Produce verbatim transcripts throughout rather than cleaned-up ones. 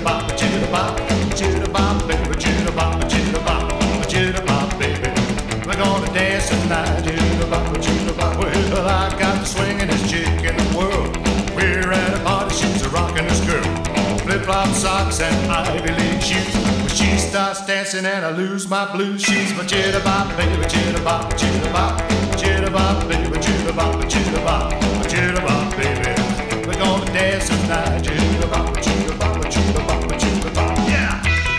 jitterbop, jitterbop, jitterbop, baby, jitterbop, jitterbop, jitterbop, baby. We're gonna dance tonight, jitterbop, jitterbop. Well, I got the swingin'est chick in the world. We're at a party, she's a rockin'est girl. Flip-flop socks and Ivy League shoes. When she starts dancing and I lose my blues, she's my jitterbop, baby, jitterbop, jitterbop, jitterbop, baby, jitterbop, jitterbop, jitterbop, baby. We're gonna dance tonight, jitterbop, jitterbop, jitterbop, jitterbop, yeah.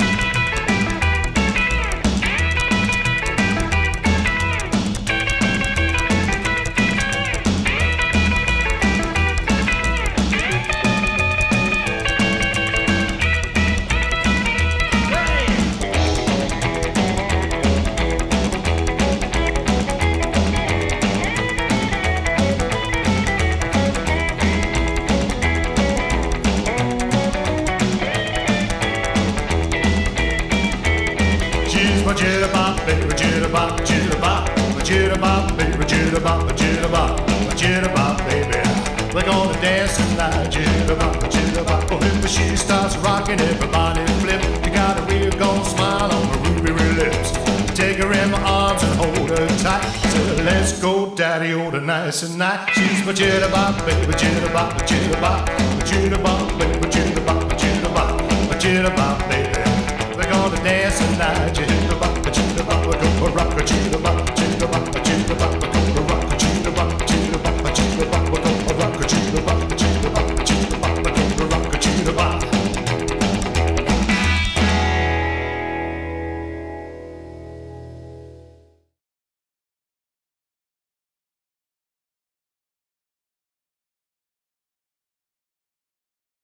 Jitterbop, baby, jitterbop, jitterbop, jitterbop, baby, jitterbop, jitterbop, jitterbop, baby. We're gonna dance tonight, jitterbop, jitterbop. Oh, if she starts rocking, everybody flip. You got a real gold smile on her ruby red lips. Take her in my arms and hold her tight. So let's go, daddy, oh, nice and night. She's my jitterbop, baby, jitterbop, jitterbop, jitterbop, baby, jitterbop, jitterbop, jitterbop, baby. We're gonna dance tonight, jitterbop.